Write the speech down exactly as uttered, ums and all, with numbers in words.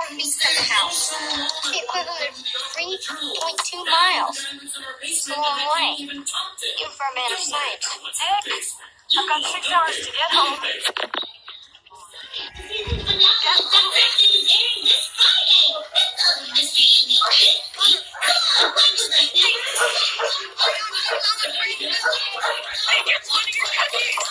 feet from the house. The equivalent of three point two miles. It's a long way, even for a man of science. Dick, I've got six hours to get home. Get